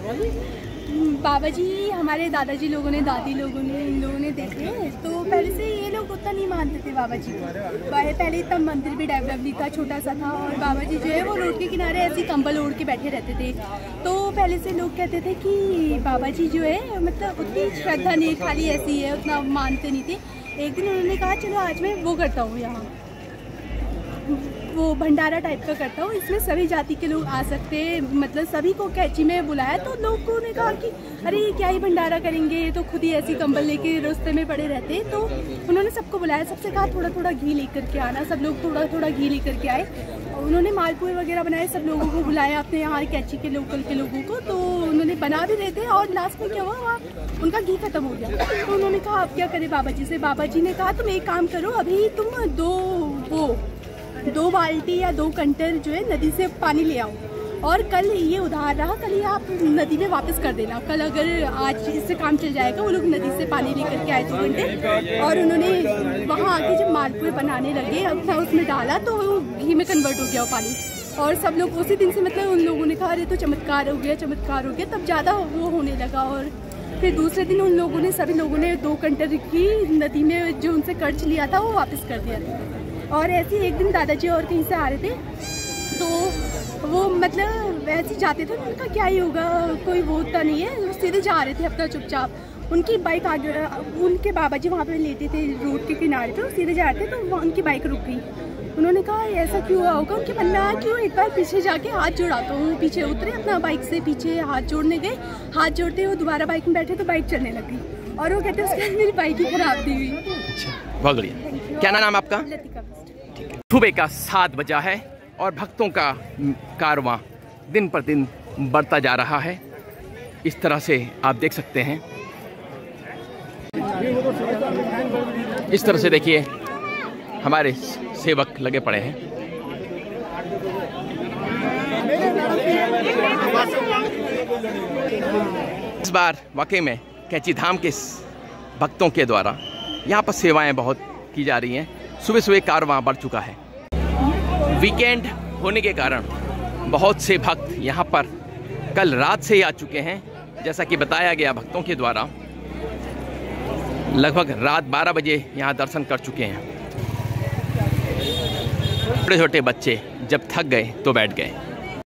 बाबा जी हमारे दादाजी लोगों ने, दादी लोगों ने, इन लोगों ने देखे तो पहले से ये लोग उतना नहीं मानते थे बाबा जी को। पहले इतना मंदिर भी डेवलप नहीं था, छोटा सा था, और बाबा जी जो है वो रोड के किनारे ऐसे कंबल ओढ़ के बैठे रहते थे। तो पहले से लोग कहते थे कि बाबा जी जो है मतलब उतनी श्रद्धा नहीं, खाली ऐसी है, उतना मानते नहीं थे। एक दिन उन्होंने कहा चलो आज मैं वो करता हूँ, यहाँ वो भंडारा टाइप का करता हूँ, इसमें सभी जाति के लोग आ सकते हैं, मतलब सभी को कैची में बुलाया। तो लोगों ने कहा कि अरे ये क्या ही भंडारा करेंगे, ये तो खुद ही ऐसी कंबल लेके रास्ते में पड़े रहते हैं। तो उन्होंने सबको बुलाया, सबसे कहा थोड़ा थोड़ा घी लेकर के आना। सब लोग थोड़ा थोड़ा घी लेकर के आए। उन्होंने मालपुए वगैरह बनाए, सब लोगों को बुलाया अपने यहाँ कैची के लोकल के लोगों को। तो उन्होंने बना भी रहे थे और लास्ट में क्या हुआ, वहाँ उनका घी खत्म हो गया। तो उन्होंने कहा अब क्या करें बाबा जी से। बाबा जी ने कहा तुम एक काम करो, अभी तुम दो बाल्टी या 2 कंटर जो है नदी से पानी ले आओ, और कल ये उधार रहा, कल ये आप नदी में वापस कर देना। कल अगर आज इससे काम चल जाएगा। वो लोग नदी से पानी लेकर के आए 2 घंटे, और उन्होंने वहाँ आके जब मालपुए बनाने लगे, अपना उसमें डाला तो घी में कन्वर्ट हो गया वो पानी। और सब लोग उसी दिन से मतलब उन लोगों ने कहा अरे तो चमत्कार हो गया, चमत्कार हो गया। तब ज़्यादा वो होने लगा। और फिर दूसरे दिन उन लोगों ने, सभी लोगों ने 2 कंटर घी नदी में जो उनसे कर्ज लिया था वो वापस कर दिया था। और ऐसे एक दिन दादाजी और कहीं से आ रहे थे, तो वो मतलब वैसे जाते थे, उनका क्या ही होगा, कोई वो होता नहीं है, वो सीधे जा रहे थे अपना चुपचाप। उनकी बाइक आगे, उनके बाबा जी वहाँ पे लेटे थे रोड के किनारे पे, सीधे जा रहे थे तो उनकी बाइक रुक गई। उन्होंने कहा ऐसा क्यों हुआ होगा, उनके मन में आया क्यों एक बार पीछे जाके हाथ जोड़ाता हूँ। पीछे उतरे, अपना बाइक से पीछे हाथ जोड़ने गए। हाथ जोड़ते हुए दोबारा बाइक में बैठे तो बाइक चलने लगी, और वो कहते उसके मेरी बाइक ही खराब दी हुई। बहुत बढ़िया। क्या नाम आपका? सुबह का 7 बजा है और भक्तों का कारवां दिन पर दिन बढ़ता जा रहा है। इस तरह से आप देख सकते हैं, इस तरह से देखिए हमारे सेवक लगे पड़े हैं। इस बार वाकई में कैची धाम के भक्तों के द्वारा यहाँ पर सेवाएं बहुत की जा रही हैं। सुबह सुबह कारवां बढ़ चुका है। वीकेंड होने के कारण बहुत से भक्त यहाँ पर कल रात से ही आ चुके हैं। जैसा कि बताया गया भक्तों के द्वारा, लगभग रात 12 बजे यहाँ दर्शन कर चुके हैं। छोटे छोटे बच्चे जब थक गए तो बैठ गए।